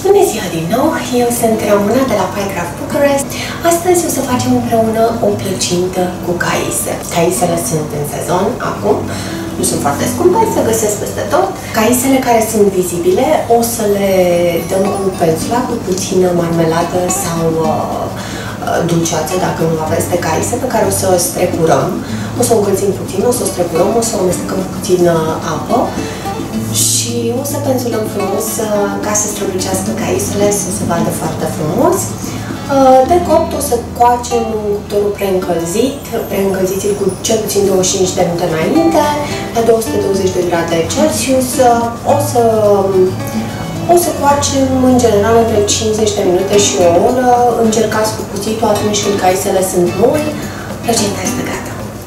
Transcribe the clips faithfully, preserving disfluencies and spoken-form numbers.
Bună ziua din nou! Eu sunt Ramona de la Piecraft Bucharest. Astăzi o să facem împreună o plăcintă cu caise. Caisele sunt în sezon acum, nu sunt foarte scumpe, se găsesc peste tot. Caisele care sunt vizibile o să le dăm cu pensula, cu puțină marmeladă sau uh, dulceață, dacă nu aveți de caise, pe care o să o strecurăm. O să o încălzim puțin, o să o strecurăm, o să o amestecăm cu puțină apă și o să pensulăm frumos ca să strălucească caisele, să se vadă foarte frumos. De copt o să coacem în cuptorul preîncălzit, preîncălziți-l cu cel puțin douăzeci și cinci de minute înainte, la două sute douăzeci de grade Celsius. O să, o să coacem în general între cincizeci de minute și o oră. Încercați cu cuțitul atunci când caisele sunt noi. Plăcinta este gata.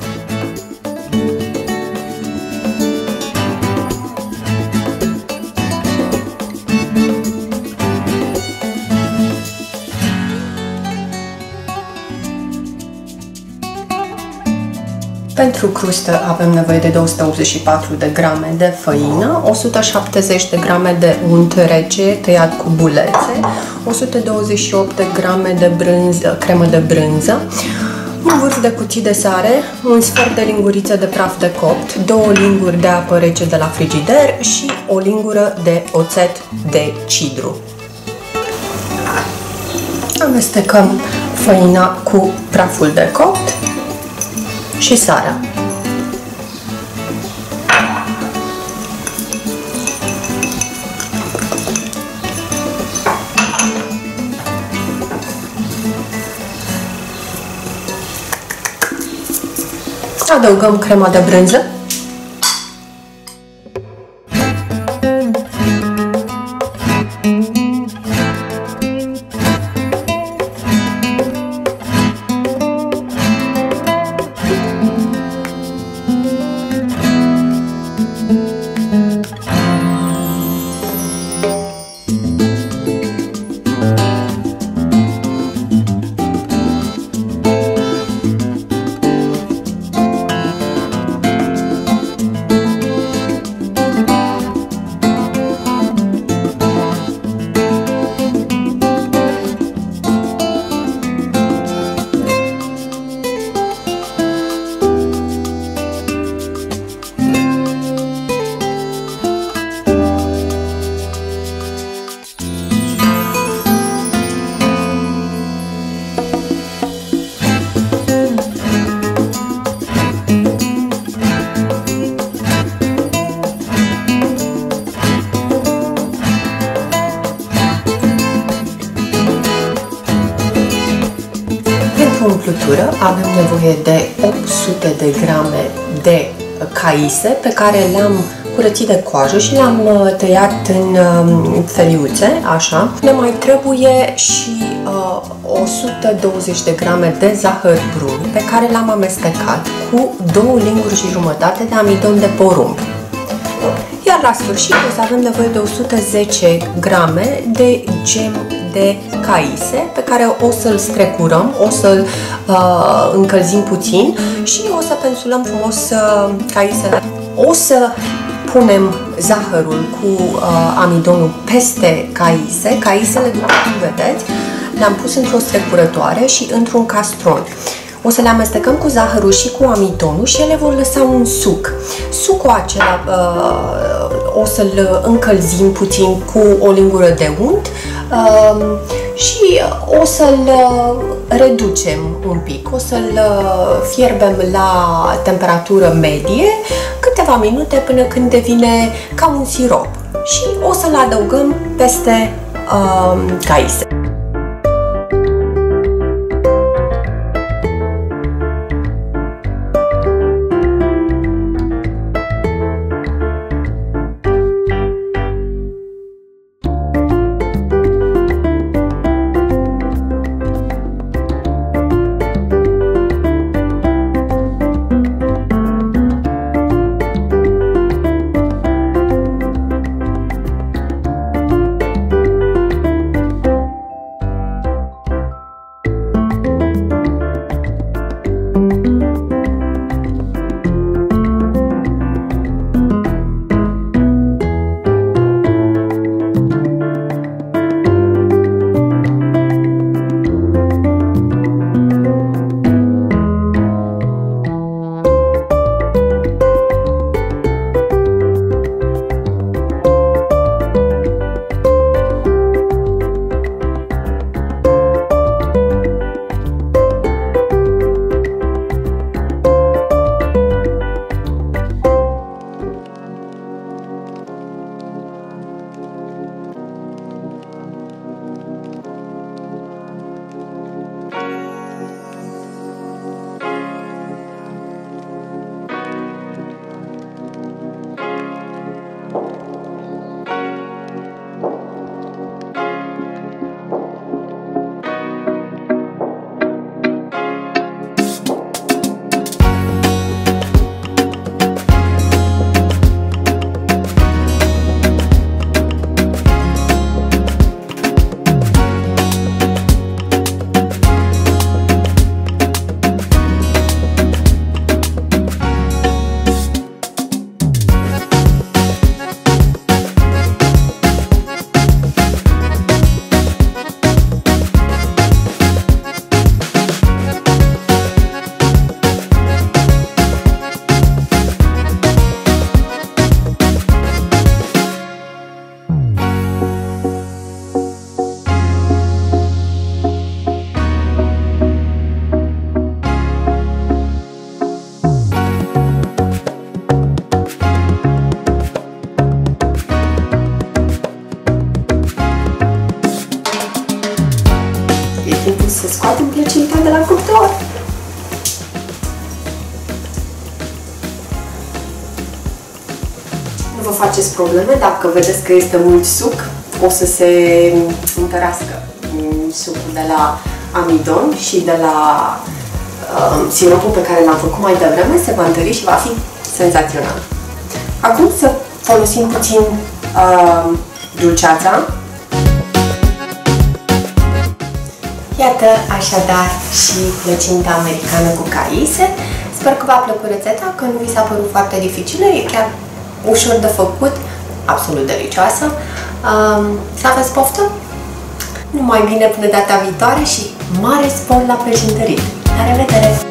Pentru crustă avem nevoie de două sute optzeci și patru de grame de făină, o sută șaptezeci de grame de unt rece tăiat cu bulețe, o sută douăzeci și opt de grame de brânză, cremă de brânză, un vârf de cuțit de sare, un sfert de linguriță de praf de copt, două linguri de apă rece de la frigider și o lingură de oțet de cidru. Amestecăm făina cu praful de copt și sarea. Adăugăm crema de brânză. Umplutură avem nevoie de opt sute de grame de caise pe care le-am curățit de coajă și le-am tăiat în feliuțe, așa. Ne mai trebuie și uh, o sută douăzeci de grame de zahăr brun pe care l-am amestecat cu două linguri și jumătate de amidon de porumb. Iar la sfârșit o să avem nevoie de o sută zece grame de gem de caise pe care o să-l strecurăm, o să-l uh, încălzim puțin și o să pensulăm frumos uh, caisele. O să punem zahărul cu uh, amidonul peste caise. Caisele, după cum vedeți, le-am pus într-o strecurătoare și într-un castron. O să le amestecăm cu zahărul și cu amidonul și ele vor lăsa un suc. Sucul acela uh, o să-l încălzim puțin cu o lingură de unt uh, și o să-l uh, reducem un pic. O să-l uh, fierbem la temperatură medie câteva minute până când devine ca un sirop și o să-l adăugăm peste uh, caise. să scoatem plăcinta de la cuptor. Nu vă faceți probleme dacă vedeți că este mult suc, o să se întărească sucul de la amidon și de la uh, siropul pe care l-am făcut mai devreme, se va întări și va fi senzațional. Acum să folosim puțin uh, dulceața. Iată așadar și plăcinta americană cu caise. Sper că v-a plăcut rețeta, că nu vi s-a părut foarte dificilă, e chiar ușor de făcut, absolut delicioasă. Um, să aveți poftă! Numai bine până data viitoare și mare spor la prăjitărit! La revedere!